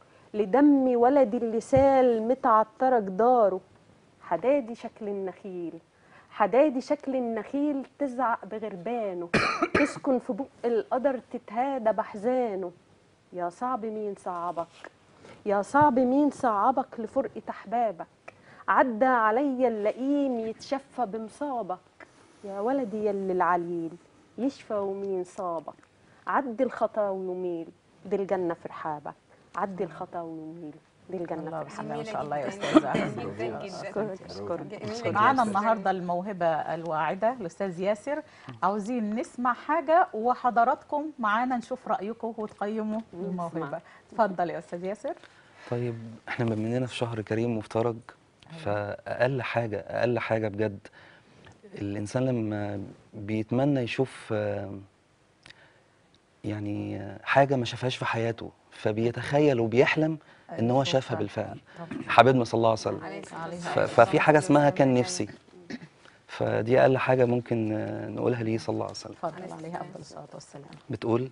Speaker 4: لدم ولد اللي سال متعطرة جداره، حدادي شكل النخيل حدادي شكل النخيل تزعق بغربانه، تسكن في بق القدر تتهادى بحزانه، يا صعب مين صعبك يا صعب مين صعبك لفرقة أحبابك، عدى عليا اللئيم يتشفى بمصابك، يا ولدي يلي العليل يشفى ومين صابك، عدي الخطا ويميل دي الجنه في رحابك، عدي الخطا ويميل دي الجنه في رحابك.
Speaker 1: ما شاء الله يا استاذه.
Speaker 2: جدا جدا.
Speaker 1: معانا النهارده الموهبه الواعده الاستاذ ياسر، عاوزين نسمع حاجه وحضراتكم معانا نشوف رايكم وتقيموا الموهبه. اتفضل يا استاذ ياسر.
Speaker 5: طيب احنا بما اننا في شهر كريم مفترج، فاقل حاجه اقل حاجه بجد الانسان لما بيتمنى يشوف يعني حاجه ما شافهاش في حياته، فبيتخيل وبيحلم ان هو شافها بالفعل. حبيبنا صلى الله عليه وسلم. ففي حاجه اسمها كان نفسي، فدي اقل حاجه ممكن نقولها ليه صلى الله عليه وسلم.
Speaker 1: اتفضل عليه افضل الصلاه والسلام.
Speaker 5: بتقول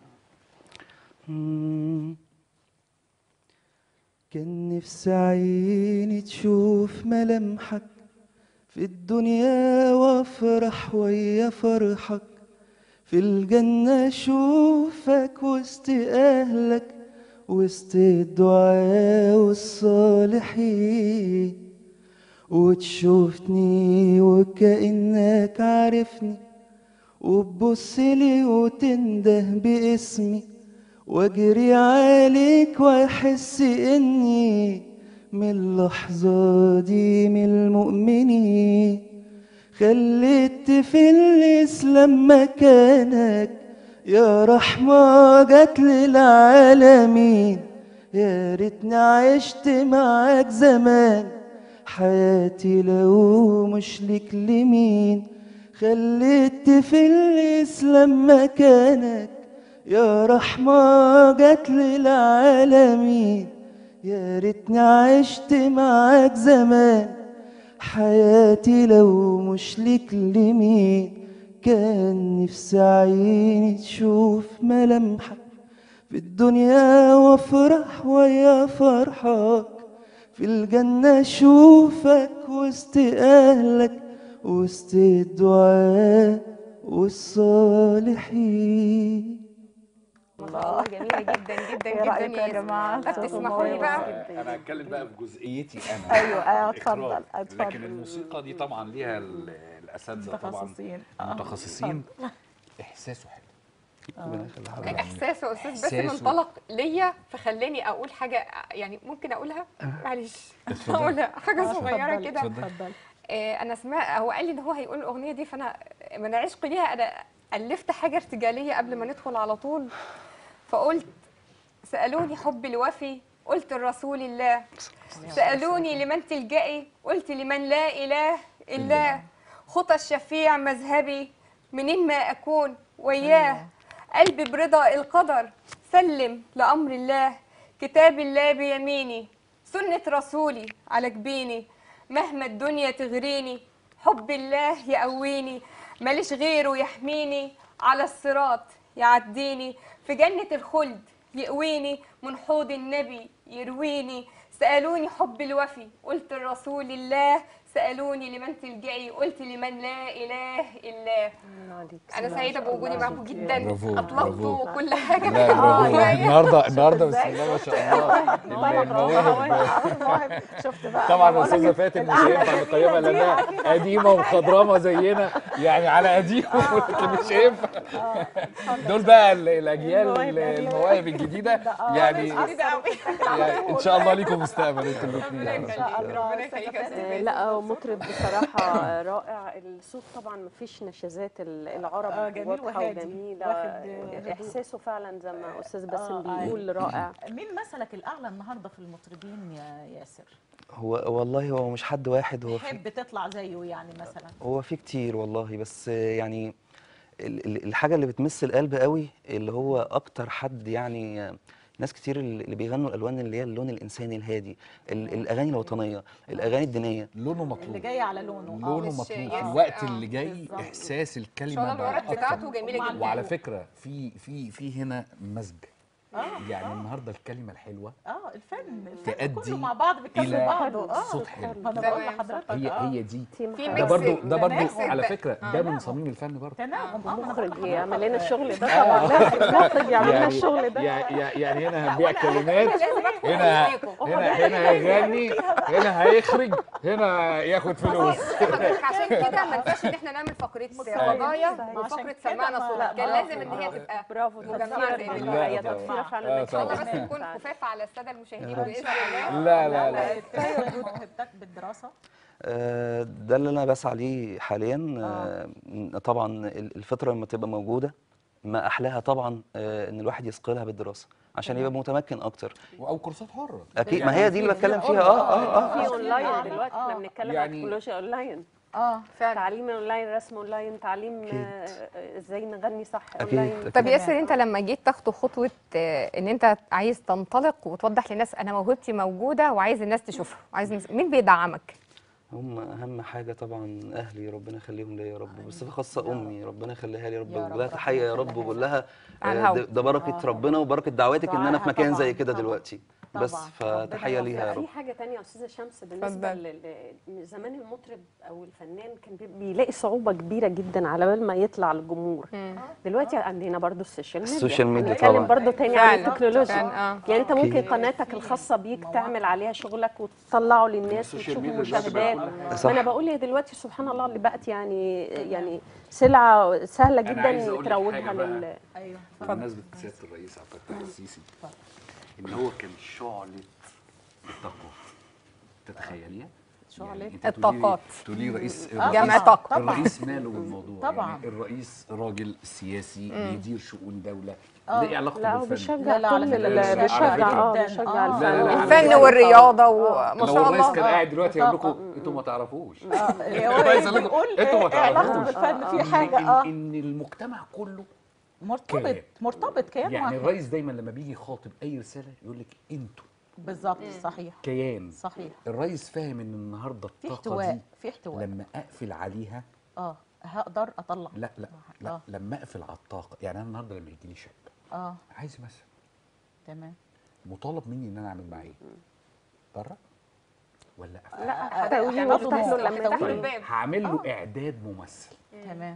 Speaker 5: كان نفسي عيني تشوف ملامحك في الدنيا وافرح ويا فرحك، في الجنة اشوفك وسط اهلك وسط الدعاء والصالحين،
Speaker 6: وتشوفني وكأنك عارفني، وتبصلي وتنده باسمي، واجري عليك واحس اني من اللحظة دي من المؤمنين. خليت في الإسلام مكانك يا رحمة جت للعالمين. يا ريتني عشت معاك زمان، حياتي لو مش ليك لمين. خليت في الإسلام مكانك يا رحمة جت للعالمين. يا ريتني عشت معاك زمان، حياتي لو مش ليك لمين. كان نفسي عيني تشوف ملامحك في الدنيا وافرح ويا فرحك، في الجنة اشوفك وسط اهلك وسط الدعاء والصالحين.
Speaker 2: الله جميله جدا جدا
Speaker 1: ايه
Speaker 2: جدا
Speaker 1: رايكم يا جماعه؟
Speaker 2: طب تسمحوا لي بقى
Speaker 3: انا هتكلم بقى في جزئيتي انا.
Speaker 1: ايوه ايوه اتفضل
Speaker 3: إخراج.
Speaker 1: اتفضل.
Speaker 3: لكن الموسيقى دي طبعا ليها ال- الاساتذه طبعا
Speaker 1: متخصصين. آه.
Speaker 3: متخصصين. احساسه حلو.
Speaker 5: ربنا يخلي حضرتك.
Speaker 2: احساسه يا استاذ باسم
Speaker 3: إحساسه.
Speaker 2: انطلق ليا، فخلاني اقول حاجه يعني ممكن اقولها معلش
Speaker 3: اتفضل.
Speaker 2: اقولها حاجه صغيره
Speaker 1: اتفضل،
Speaker 2: كده.
Speaker 1: اتفضل.
Speaker 2: آه، انا سمعت هو قال لي ان هو هيقول الاغنيه دي، فانا من عشقي ليها انا الفت حاجه ارتجاليه قبل ما ندخل على طول. فقلت سالوني حب الوفي قلت الرسول الله، سالوني لمن تلجئي قلت لمن لا اله الا، خطى الشفيع مذهبي منين ما اكون وياه، قلبي برضا القدر سلم لامر الله، كتاب الله بيميني سنه رسولي على جبيني، مهما الدنيا تغريني حب الله يقويني، ماليش غيره يحميني على الصراط يعديني، في جنة الخلد يقويني من حوض النبي يرويني، سألوني حب الوفي قلت الرسول الله، سألوني لمن تلجئي قلت لمن لا إله إلا. أنا سعيدة بوجودي معكم جدا،
Speaker 3: برافو،
Speaker 2: أطلقتوا
Speaker 3: برافو.
Speaker 2: كل حاجة
Speaker 3: لا
Speaker 2: كانت
Speaker 3: برافو.
Speaker 2: جوايا.
Speaker 3: النهارده النهارده بسم الله ما شاء الله المواهب.
Speaker 1: شفت بقى
Speaker 3: طبعا
Speaker 1: أنا بقول
Speaker 3: الاستاذه
Speaker 1: لك
Speaker 3: فاتن مش
Speaker 1: القعدة
Speaker 3: هينفع
Speaker 1: الجميلة
Speaker 3: نقيمها
Speaker 1: دي
Speaker 3: لانها
Speaker 1: أكيد
Speaker 3: قديمه وخضرامه زينا، يعني على قديمه لكن مش هينفع. دول بقى ال- الاجيال المواهب الجديده، يعني يعني ان شاء الله ليكم مستقبل انتوا الاثنين.
Speaker 2: ربنا يخليك ربنا يخليك يا
Speaker 4: آه،
Speaker 2: أستاذ
Speaker 4: لا مطرب بصراحة رائع. الصوت طبعا ما فيش نشازات ال- العرب
Speaker 1: آه، جميل
Speaker 4: واضحة
Speaker 1: وهادي.
Speaker 4: وجميلة.
Speaker 1: واخد هدوء.
Speaker 4: إحساسه فعلا زي ما أستاذ
Speaker 1: آه،
Speaker 4: باسم
Speaker 1: أيوة.
Speaker 4: بيقول رائع.
Speaker 1: مين مثلك الاعلى النهارده في المطربين يا ياسر؟
Speaker 5: هو والله هو مش حد واحد، هو في
Speaker 1: تحب تطلع زيه يعني مثلا؟
Speaker 5: هو في كتير والله، بس يعني ال- ال- الحاجة اللي بتمس القلب قوي اللي هو أكتر حد يعني ناس كتير اللي بيغنوا الألوان اللي هي اللون الإنساني الهادي، ال- الأغاني الوطنية، الأغاني الدينية.
Speaker 3: لونه مطلوب،
Speaker 1: اللي جاي على لونه. آه.
Speaker 3: لونه
Speaker 2: مش
Speaker 3: مطلوب في
Speaker 2: ياسر.
Speaker 3: الوقت
Speaker 2: آه،
Speaker 3: اللي جاي.
Speaker 1: بالظبط.
Speaker 3: احساس
Speaker 2: إن
Speaker 3: الكلمه
Speaker 2: شاء الله
Speaker 3: بقى
Speaker 2: الورق
Speaker 3: أكتر.
Speaker 2: بتاعته جميلة
Speaker 1: ومع
Speaker 2: جدا.
Speaker 3: وعلى فكره في في في هنا مزج.
Speaker 1: آه.
Speaker 3: يعني النهارده الكلمه الحلوه
Speaker 1: اه الفن الفن
Speaker 3: تؤدي
Speaker 1: كله مع بعض بيكمل
Speaker 3: إلى
Speaker 1: بعضه. اه
Speaker 3: صوت حلو.
Speaker 1: ما انا بقول
Speaker 2: تمام.
Speaker 1: لحضرتك
Speaker 3: هي
Speaker 1: آه.
Speaker 3: هي دي.
Speaker 4: تيم
Speaker 2: في
Speaker 3: ده
Speaker 2: ميكس
Speaker 3: برضو ده برضو
Speaker 2: تناسب.
Speaker 3: على فكره ده
Speaker 1: تناغم.
Speaker 3: من صميم الفن برضو.
Speaker 1: تناغم. اه ما أنا بقول
Speaker 4: المخرج
Speaker 1: لحضرتك.
Speaker 4: يعمل لنا الشغل ده طبعا. لازم المخرج يعمل لنا الشغل ده.
Speaker 3: يعني يعني هنا
Speaker 1: لا،
Speaker 3: هنبيع
Speaker 1: وأنا
Speaker 3: كلمات،
Speaker 2: لازم أدخل
Speaker 3: هنا
Speaker 2: معاكم.
Speaker 3: هنا هنا هيغني، هنا هيخرج، هنا ياخد فلوس.
Speaker 2: حضرتك عشان كده ما ينفعش ان احنا نعمل فقره قضايا
Speaker 1: صحيح.
Speaker 2: وفقره
Speaker 1: عشان
Speaker 2: سمعنا
Speaker 1: كده
Speaker 2: صوت،
Speaker 1: ما-
Speaker 2: كان
Speaker 1: لا،
Speaker 2: لازم ان
Speaker 1: برافو.
Speaker 2: هي تبقى
Speaker 4: برافو
Speaker 2: مجمعة
Speaker 4: تفسيرة
Speaker 2: زي
Speaker 4: جميلة.
Speaker 3: لا،
Speaker 4: هي
Speaker 3: طبعا.
Speaker 4: تفسيرة
Speaker 3: آه،
Speaker 4: فعلا
Speaker 2: ان شاء الله
Speaker 3: طبعا.
Speaker 2: بس تكون خفاف على الساده المشاهدين
Speaker 5: آه.
Speaker 2: باذن الله.
Speaker 3: لا لا لا
Speaker 1: طيب موهبتك بالدراسه؟
Speaker 5: آه، ده اللي أنا بسعى ليه حاليا. آه، طبعا الفترة لما تبقى موجودة ما أحلاها طبعا آه، إن الواحد يثقلها بالدراسة عشان يبقى متمكن أكتر.
Speaker 3: او كورسات حره.
Speaker 5: أكيد، ما هي دي اللي بتكلم فيها. اه اه
Speaker 4: في
Speaker 5: اه
Speaker 4: اونلاين دلوقتي احنا
Speaker 1: آه.
Speaker 4: بنتكلم عن
Speaker 3: يعني-
Speaker 4: تكنولوجيا اونلاين،
Speaker 1: اه
Speaker 2: فعلا.
Speaker 4: تعليم اونلاين، رسم اونلاين، تعليم
Speaker 5: أكيد.
Speaker 4: آه، آه، ازاي نغني صح
Speaker 5: أكيد،
Speaker 4: اونلاين.
Speaker 5: أكيد.
Speaker 2: طب ياسر انت لما جيت تاخد خطوه آه، ان انت عايز تنطلق وتوضح للناس انا موهبتي موجوده وعايز الناس تشوفها، عايز الناس- مين بيدعمك؟
Speaker 5: هم اهم حاجه طبعا اهلي، ربنا يخليهم ليا يا رب، بصفه خاصه امي ربنا يخليها لي يا رب،
Speaker 1: يا رب،
Speaker 5: بقول لها
Speaker 1: ربنا
Speaker 5: تحيه يا رب،
Speaker 1: يخليها
Speaker 5: وبقول لها
Speaker 2: على
Speaker 5: آه،
Speaker 2: الهوا.
Speaker 5: ده ده بركه
Speaker 1: آه.
Speaker 5: ربنا وبركه دعواتك ان انا في
Speaker 1: دعائها
Speaker 5: مكان زي
Speaker 1: طبعاً،
Speaker 5: كده
Speaker 1: طبعاً.
Speaker 5: دلوقتي. بس
Speaker 1: طبعاً.
Speaker 5: فتحيه
Speaker 1: ربنا
Speaker 5: ليها يا
Speaker 4: في
Speaker 5: رب.
Speaker 4: حاجه تانية يا استاذه شمس بالنسبه
Speaker 2: اتفضل.
Speaker 4: لل- ل- زمان المطرب او الفنان كان بي- بيلاقي صعوبه كبيره جدا على بال ما يطلع للجمهور. دلوقتي عندنا برضو السوشيال ميديا،
Speaker 5: السوشيال ميديا
Speaker 4: هنتكلم
Speaker 5: طبعاً.
Speaker 4: برضو تاني
Speaker 2: فعلاً.
Speaker 4: عن التكنولوجيا.
Speaker 2: فعلاً، آه.
Speaker 4: يعني انت ممكن
Speaker 5: أكيد.
Speaker 4: قناتك الخاصه بيك تعمل عليها شغلك وتطلعه للناس
Speaker 3: السوشيال
Speaker 4: وتشوف
Speaker 3: ميديا دلوقتي بقى
Speaker 4: مشاهدات.
Speaker 3: كل حاجة.
Speaker 5: صح.
Speaker 4: ما انا بقول هي دلوقتي سبحان الله اللي بقت يعني يعني سلعه سهله
Speaker 3: أنا عايز
Speaker 4: جدا
Speaker 3: أقول لك
Speaker 4: تروجها
Speaker 3: حاجة بقى.
Speaker 4: لل
Speaker 1: ايوه
Speaker 3: بمناسبه سياده الرئيس عبد الفتاح السيسي ان هو كان شعله الطاقه، تتخيليها؟
Speaker 1: شعلة
Speaker 3: أنت تقولي-
Speaker 2: الطاقات.
Speaker 3: تقولي رئيس
Speaker 1: آه،
Speaker 2: جمع
Speaker 3: الرئيس-
Speaker 2: طاقة.
Speaker 1: طبعاً.
Speaker 3: الرئيس ماله بالموضوع؟
Speaker 1: طبعاً.
Speaker 3: يعني الرئيس راجل سياسي بيدير شؤون دوله،
Speaker 1: آه.
Speaker 3: ليه علاقته
Speaker 4: لا هو
Speaker 3: بالفن؟
Speaker 4: بيشجع
Speaker 1: لا، لا، على
Speaker 4: كل
Speaker 1: فكرة
Speaker 4: ال-
Speaker 3: بيشجع
Speaker 4: بيشجع اه
Speaker 1: جداً.
Speaker 4: بيشجع
Speaker 1: آه.
Speaker 4: الفن
Speaker 3: لا، لا، لا،
Speaker 4: والفن.
Speaker 2: الفن والرياضه وما
Speaker 3: لو
Speaker 2: شاء
Speaker 3: الرئيس
Speaker 2: الله.
Speaker 3: كان قاعد دلوقتي يقول
Speaker 1: طاقة.
Speaker 3: لكم انتوا ما تعرفوش.
Speaker 1: اه هو
Speaker 3: الرئيس قال لكم
Speaker 1: بيقول
Speaker 3: انتوا ما
Speaker 1: إيه علاقته
Speaker 3: تعرفوش
Speaker 1: بالفن في
Speaker 3: إن-
Speaker 1: حاجه
Speaker 3: إن,
Speaker 1: اه
Speaker 3: ان المجتمع كله
Speaker 1: مرتبط
Speaker 3: كيان.
Speaker 1: مرتبط كيان
Speaker 3: يعني
Speaker 1: واحد.
Speaker 3: الرئيس دايما لما بيجي يخاطب اي رساله يقول لك انتوا
Speaker 1: بالظبط صحيح
Speaker 3: كيان.
Speaker 1: صحيح.
Speaker 3: الرئيس فاهم ان النهارده
Speaker 1: في
Speaker 3: الطاقه
Speaker 1: احتواء
Speaker 3: دي
Speaker 1: في احتواء
Speaker 3: لما اقفل عليها
Speaker 1: اه هقدر اطلع
Speaker 3: لا لا لا
Speaker 1: آه.
Speaker 3: لما اقفل على الطاقه. يعني انا النهارده لما يجي لي شاب
Speaker 1: اه
Speaker 3: عايز مثلا
Speaker 1: تمام
Speaker 3: مطالب مني ان انا اعمل معاه ايه؟ بره ولا أقفل؟
Speaker 4: لا
Speaker 1: آه،
Speaker 4: تقولي
Speaker 1: يعني
Speaker 4: مفتاح له
Speaker 1: برضه
Speaker 4: لما
Speaker 1: مفتاح
Speaker 2: له
Speaker 4: تقولي
Speaker 2: الباب.
Speaker 3: هعمل له اعداد ممثل
Speaker 1: تمام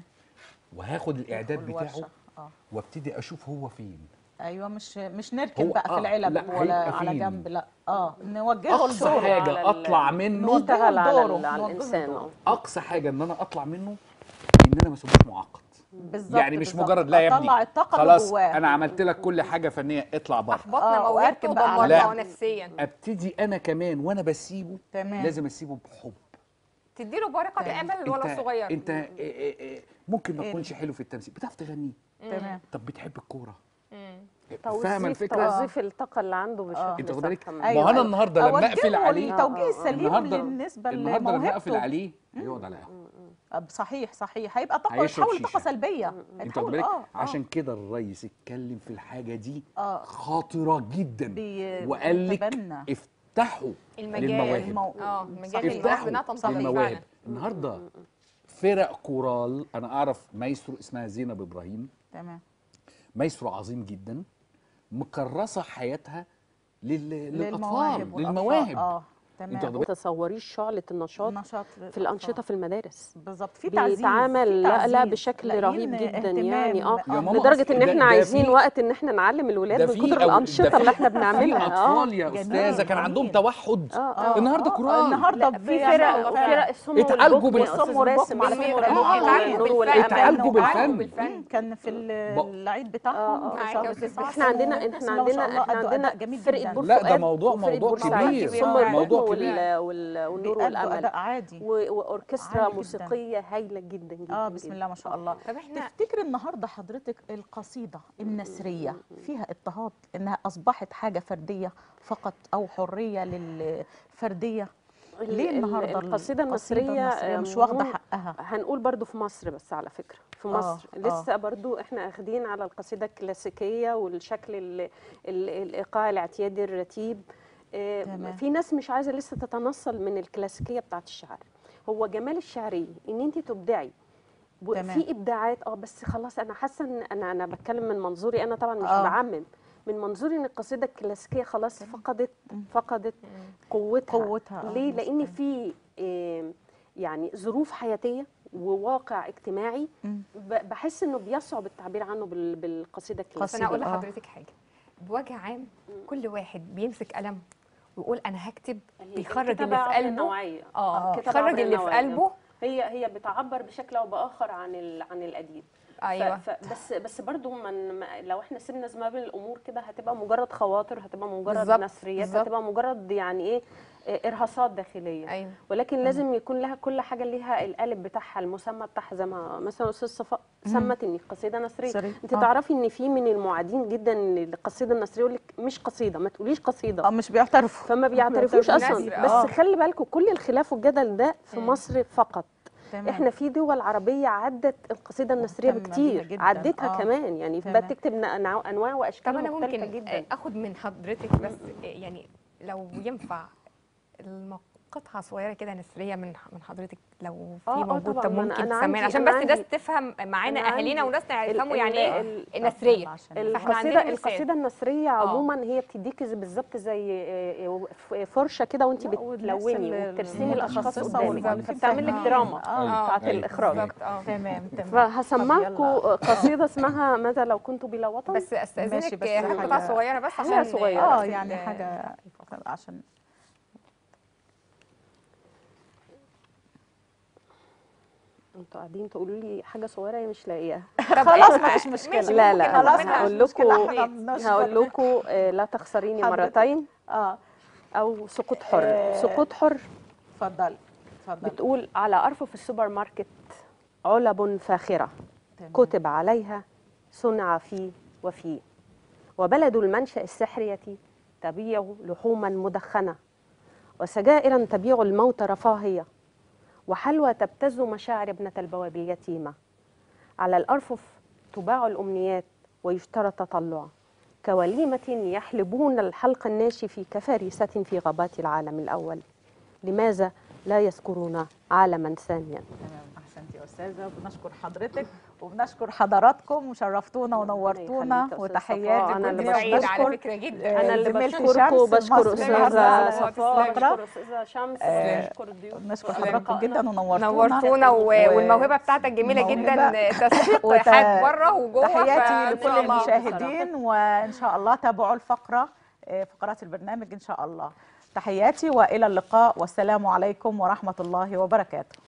Speaker 3: وهاخد الاعداد
Speaker 1: يدخل
Speaker 3: بتاعه
Speaker 1: ورشة. اه
Speaker 3: وابتدي اشوف هو فين.
Speaker 1: ايوه مش مش نركن
Speaker 3: هو-
Speaker 1: بقى في
Speaker 3: آه،
Speaker 1: العلب
Speaker 3: لا،
Speaker 1: ولا
Speaker 3: هيبقى
Speaker 1: على
Speaker 3: فين؟
Speaker 1: جنب لا اه نوجهه
Speaker 3: اقصى
Speaker 1: لدوره
Speaker 3: حاجه
Speaker 4: على ال-
Speaker 3: اطلع منه
Speaker 4: نشتغل على
Speaker 1: دوره،
Speaker 4: ال- على
Speaker 1: نوجهه
Speaker 4: الانسان
Speaker 1: لدوره.
Speaker 4: اه
Speaker 3: اقصى حاجه ان انا اطلع منه ان انا ما اسيبوش معقد.
Speaker 1: بالظبط
Speaker 3: يعني مش
Speaker 1: بالظبط.
Speaker 3: مجرد لا يا ابني
Speaker 1: اطلع الطاقه اللي
Speaker 3: خلاص
Speaker 1: جواه.
Speaker 3: انا عملت لك كل حاجه فنيه اطلع بره.
Speaker 2: احبطنا
Speaker 1: آه،
Speaker 2: موهبته
Speaker 1: وأركب بقى على
Speaker 2: ودمرناه
Speaker 3: لا.
Speaker 2: نفسيا.
Speaker 3: ابتدي انا كمان وانا بسيبه
Speaker 1: تمام.
Speaker 3: لازم اسيبه بحب.
Speaker 2: تديله بركه
Speaker 1: تمام.
Speaker 2: تقبل الولد
Speaker 3: انت
Speaker 2: الصغير.
Speaker 3: انت إيه إيه إيه ممكن ما
Speaker 1: إيه؟
Speaker 3: تكونش حلو في التمثيل بتعرف تغني،
Speaker 1: تمام
Speaker 3: طب بتحب الكوره،
Speaker 2: مم.
Speaker 3: فاهمه
Speaker 4: توظيف
Speaker 3: الفكره؟
Speaker 4: توظيف الطاقه اللي عنده بشكل
Speaker 3: انت واخد بالك؟
Speaker 4: صح.
Speaker 3: ما هو انا النهارده لما
Speaker 1: أوجهه
Speaker 3: اقفل عليه
Speaker 1: التوجيه
Speaker 4: آه، آه.
Speaker 1: السليم
Speaker 3: النهارده
Speaker 1: بالنسبه
Speaker 3: النهارده لما اقفل
Speaker 1: لموهبته
Speaker 3: عليه هيقعد على قهوه.
Speaker 1: آه، صحيح صحيح هيبقى طاقه
Speaker 3: هيشرب
Speaker 1: هتحول طاقه
Speaker 3: شيشة.
Speaker 1: سلبيه
Speaker 3: انت واخد
Speaker 1: هتحول
Speaker 3: بالك؟
Speaker 1: اه آه.
Speaker 3: عشان كده الرئيس اتكلم في الحاجه دي
Speaker 1: آه.
Speaker 3: خاطره جدا
Speaker 1: بي-
Speaker 3: وقال لك
Speaker 1: بيتبنى.
Speaker 3: افتحوا
Speaker 2: المجال.
Speaker 3: للمواهب.
Speaker 1: المو...
Speaker 2: اه مجال
Speaker 1: صحيح.
Speaker 2: الناس
Speaker 3: افتحوا
Speaker 2: بانها تنطلق
Speaker 3: للمواهب.
Speaker 2: فعلا.
Speaker 3: النهارده فرق كورال، انا اعرف مايسترو اسمها زينب ابراهيم،
Speaker 1: تمام
Speaker 3: مايسترو عظيم جدا، مكرسه حياتها لل...
Speaker 1: للمواهب
Speaker 3: للاطفال
Speaker 1: والأطفال.
Speaker 3: للمواهب.
Speaker 1: اه
Speaker 3: انت
Speaker 1: تمام
Speaker 3: واخد بالك؟
Speaker 4: تصوريش شعله النشاط
Speaker 1: نشاط
Speaker 4: في الانشطه في المدارس
Speaker 1: بالظبط في تعزيز
Speaker 4: بيتعامل
Speaker 1: في
Speaker 4: لا لا
Speaker 1: تعزيز.
Speaker 4: بشكل
Speaker 1: لاقيين
Speaker 4: رهيب جدا
Speaker 1: اهتمام.
Speaker 4: يعني اه
Speaker 3: يا ماما
Speaker 4: لدرجه ان
Speaker 3: ده-
Speaker 4: احنا
Speaker 3: ده
Speaker 4: عايزين
Speaker 3: في-
Speaker 4: وقت ان احنا نعلم الولاد
Speaker 3: ده
Speaker 4: من
Speaker 3: في
Speaker 4: كتر
Speaker 3: أو- ده
Speaker 4: الانشطه
Speaker 3: في-
Speaker 4: اللي احنا
Speaker 3: في
Speaker 4: بنعملها
Speaker 3: اطفال يا
Speaker 1: جميل،
Speaker 3: استاذه كان عندهم
Speaker 1: جميل.
Speaker 3: توحد
Speaker 4: اه اه
Speaker 3: النهارده
Speaker 1: آه،
Speaker 3: كورال.
Speaker 1: النهارده
Speaker 4: لا في
Speaker 1: بيعملوا
Speaker 4: فرق
Speaker 1: فعلا.
Speaker 4: فرق الصم
Speaker 3: اتعالجوا
Speaker 4: والبكم يا
Speaker 3: بالصم
Speaker 4: استاذ
Speaker 1: والبكم
Speaker 4: باسم على
Speaker 1: على
Speaker 4: فكره
Speaker 1: فكرة.
Speaker 4: النور
Speaker 1: آه،
Speaker 4: والنور
Speaker 2: بالفعل.
Speaker 4: والامل
Speaker 3: اتعالجوا بالفن.
Speaker 2: اتعالجوا بالفن.
Speaker 1: مم، كان في ال-
Speaker 3: بق-
Speaker 1: العيد
Speaker 4: آه،
Speaker 1: بتاعهم
Speaker 4: آه.
Speaker 1: في شهر
Speaker 2: معاك يا
Speaker 1: تسعة
Speaker 4: احنا عندنا
Speaker 1: كانوا
Speaker 4: احنا
Speaker 1: بسم الله ما شاء
Speaker 4: عندنا
Speaker 1: الله
Speaker 4: احنا
Speaker 1: أدوا
Speaker 4: عندنا
Speaker 1: أداء جميل
Speaker 4: فرقه
Speaker 1: جدا.
Speaker 4: بور
Speaker 3: لا، ده
Speaker 4: فؤاد
Speaker 3: موضوع-
Speaker 4: وفرقة
Speaker 3: موضوع
Speaker 4: بورسعيد،
Speaker 3: كبير.
Speaker 4: الصم
Speaker 1: موضوع
Speaker 4: والبكم
Speaker 3: كبير.
Speaker 4: وال- وال- والنور
Speaker 1: بيأدوا
Speaker 4: والامل
Speaker 1: أداء عادي
Speaker 4: و- واوركسترا
Speaker 1: عالي جداً.
Speaker 4: موسيقيه هايله جدا جدا
Speaker 1: اه بسم
Speaker 4: جداً.
Speaker 1: الله ما شاء الله.
Speaker 2: طب احنا
Speaker 1: تفتكر النهارده حضرتك القصيده النثريه فيها اضطهاد انها اصبحت حاجه فرديه فقط او حريه للفرديه؟ ليه
Speaker 4: ال-
Speaker 1: النهارده
Speaker 4: القصيده النثريه
Speaker 1: مش واخده
Speaker 4: مهم-
Speaker 1: حقها؟
Speaker 4: هنقول برضو في مصر، بس على فكرة في مصر
Speaker 1: آه،
Speaker 4: لسه برضو احنا اخدين على القصيدة الكلاسيكية والشكل ال ال الإيقاع الاعتيادي الرتيب. آه،
Speaker 1: تمام.
Speaker 4: في ناس مش عايزة لسه تتنصل من الكلاسيكية بتاعت الشعر. هو جمال الشعرية ان انت تبدعي
Speaker 1: تمام.
Speaker 4: وفي ابداعات اه بس خلاص انا حاسه ان انا انا بتكلم من منظوري انا طبعا مش
Speaker 1: آه.
Speaker 4: بعمم، من منظوري ان القصيده الكلاسيكيه خلاص فقدت فقدت قوتها.
Speaker 1: قوتها، آه،
Speaker 4: ليه؟ لان
Speaker 1: مظبوط.
Speaker 4: في آه، يعني ظروف حياتيه وواقع اجتماعي
Speaker 1: مم.
Speaker 4: ب- بحس انه بيصعب التعبير عنه بال- بالقصيده
Speaker 2: بس
Speaker 4: الكلاسيكيه.
Speaker 2: انا اقول
Speaker 1: آه.
Speaker 2: لحضرتك حاجه بوجه عام، كل واحد بيمسك قلم ويقول انا هكتب بيخرج
Speaker 4: الكتابة
Speaker 2: اللي في
Speaker 4: عبر
Speaker 2: قلبه.
Speaker 4: النوعية.
Speaker 2: اه
Speaker 4: الكتابة
Speaker 2: يخرج
Speaker 4: عبر
Speaker 2: اللي في
Speaker 4: النوعية.
Speaker 2: قلبه.
Speaker 4: هي هي بتعبر بشكل او باخر عن ال- عن الاديب.
Speaker 2: ايوه
Speaker 4: ف ف بس بس برضو من ما- لو احنا سيبنا زمام الامور كده هتبقى مجرد خواطر، هتبقى مجرد
Speaker 2: بالظبط،
Speaker 4: نثريات،
Speaker 2: بالظبط.
Speaker 4: هتبقى مجرد يعني ايه آه، ارهاصات داخليه.
Speaker 2: ايوه
Speaker 4: ولكن لازم يكون لها كل حاجه ليها القالب بتاعها، المسمى بتاعها، زي ما مثلا استاذ صفاء سمت ان قصيده نثريه.
Speaker 1: نثرية.
Speaker 4: انت
Speaker 1: آه.
Speaker 4: تعرفي ان في من المعادين جدا للقصيده النثريه يقول لك مش قصيده، ما تقوليش قصيده،
Speaker 1: اه مش بيعترفوا
Speaker 4: فما بيعترفوش
Speaker 1: بيعترفوا
Speaker 4: اصلا.
Speaker 2: نثر،
Speaker 4: بس
Speaker 2: آه.
Speaker 4: خلي بالكم كل الخلاف والجدل ده في
Speaker 2: مم.
Speaker 4: مصر فقط.
Speaker 1: تمام.
Speaker 4: احنا في دول عربيه عدت القصيده النثريه
Speaker 1: مهتمة بيها
Speaker 4: بكتير،
Speaker 1: جداً.
Speaker 4: عدتها
Speaker 1: آه.
Speaker 4: كمان، يعني
Speaker 1: تمام.
Speaker 4: بتكتب أنواع- انواع
Speaker 2: طب
Speaker 4: واشكال
Speaker 2: انا
Speaker 4: مختلفه
Speaker 2: ممكن
Speaker 4: جدا.
Speaker 2: اخد من حضرتك بس يعني لو ينفع قطعه صغيره كده نثريه من من حضرتك لو في
Speaker 4: آه، آه،
Speaker 2: موجود؟
Speaker 4: طبعاً.
Speaker 2: طب
Speaker 4: ما أنا-
Speaker 2: ممكن
Speaker 4: أنا
Speaker 2: تسمعنا
Speaker 4: عندي-
Speaker 2: عشان
Speaker 4: أنا
Speaker 2: بس الناس
Speaker 4: عندي-
Speaker 2: تفهم معانا،
Speaker 4: أنا
Speaker 2: اهالينا
Speaker 4: عندي
Speaker 2: وناسنا
Speaker 4: ال-
Speaker 2: يفهموا
Speaker 4: ال-
Speaker 2: يعني ايه
Speaker 4: ال-
Speaker 2: النثريه.
Speaker 1: عشان
Speaker 2: فاحنا عندنا
Speaker 4: القصيده
Speaker 2: مثال.
Speaker 4: القصيده النثريه عموما هي بتديكي زي- بالظبط زي آه، آه، فرشه كده وانت
Speaker 1: لا، والناس
Speaker 4: بتلوني
Speaker 1: ال-
Speaker 4: وبترسمي الاشخاص
Speaker 1: المتخصصه
Speaker 4: قدامك،
Speaker 1: والمؤلفين
Speaker 4: فبتعمل لك
Speaker 1: فاهمين.
Speaker 4: دراما
Speaker 1: اه
Speaker 4: بتاعت
Speaker 3: أيوة.
Speaker 4: الاخراج.
Speaker 2: بالظبط اه.
Speaker 1: تمام تمام.
Speaker 4: فهسمعكم
Speaker 1: طب يلا.
Speaker 4: قصيده اسمها ماذا لو كنت بلا وطن.
Speaker 2: بس
Speaker 1: ماشي،
Speaker 2: استاذنك
Speaker 1: بس
Speaker 2: هاخد
Speaker 1: حاجة-
Speaker 2: قطعه صغيره بس
Speaker 4: حاجة
Speaker 2: عشان
Speaker 4: صغيرة.
Speaker 1: اه
Speaker 2: بس
Speaker 1: يعني
Speaker 2: ال-
Speaker 1: حاجه عشان
Speaker 4: انتوا قاعدين تقولوا لي حاجه صغيره هي مش لاقياها.
Speaker 1: خلاص مفيش مشكله.
Speaker 2: ماشي،
Speaker 4: لا
Speaker 2: ممكن
Speaker 4: لا
Speaker 1: خلاص
Speaker 2: نعملها.
Speaker 4: هقول
Speaker 1: مفيش مشكلة،
Speaker 4: لكم
Speaker 1: احنا بنشكر.
Speaker 4: هقول لكم آه، لا تخسريني
Speaker 1: حضرتك.
Speaker 4: مرتين
Speaker 1: اه
Speaker 4: او سقوط حر.
Speaker 1: آه.
Speaker 4: سقوط حر
Speaker 1: اتفضلي اتفضلي.
Speaker 4: بتقول على أرفف السوبر ماركت علب فاخرة
Speaker 1: تمام.
Speaker 4: كتب عليها صنع في وفي، وبلد المنشأ السحرية تبيع لحوما مدخنة، وسجائرا تبيع الموت رفاهية، وحلوى تبتز مشاعر ابنة البواب اليتيمة. على الأرفف تباع الأمنيات ويشترى التطلع، كوليمة يحلبون الحلق الناشف كفارسة في غابات العالم الأول. لماذا لا يذكرون عالما ثانيا؟
Speaker 1: تمام، احسنتي يا استاذه، بنشكر حضرتك وبنشكر حضراتكم وشرفتونا ونورتونا،
Speaker 4: يخليك يا أستاذ
Speaker 1: وتحياتي
Speaker 4: صفاء. أنا اللي
Speaker 1: كلنا.
Speaker 2: سعيد على
Speaker 1: وبشكر
Speaker 2: فكره جدا.
Speaker 4: أنا اللي
Speaker 1: زميلتي
Speaker 4: بشكركم،
Speaker 1: شمس
Speaker 4: بشكر
Speaker 1: المصري النهاردة
Speaker 4: أستاذة
Speaker 1: على
Speaker 4: صفاء،
Speaker 1: الفقرة.
Speaker 4: بشكر أستاذة شمس،
Speaker 1: آه،
Speaker 4: بشكر الضيوف.
Speaker 1: بنشكر
Speaker 4: بشكر
Speaker 1: حضراتكم جدا
Speaker 4: لقائنا.
Speaker 1: ونورتونا
Speaker 2: نورتونا و-
Speaker 1: و-
Speaker 2: والموهبه بتاعتك جميله جدا،
Speaker 1: الموهبة.
Speaker 2: تسويق
Speaker 1: وت-
Speaker 2: حاجات بره وجوه.
Speaker 1: تحياتي
Speaker 2: فإن
Speaker 1: لكل
Speaker 2: شاء الله.
Speaker 1: المشاهدين، وان شاء الله تابعوا الفقره آه، فقرات البرنامج ان شاء الله. تحياتي والى اللقاء، والسلام عليكم ورحمه الله وبركاته.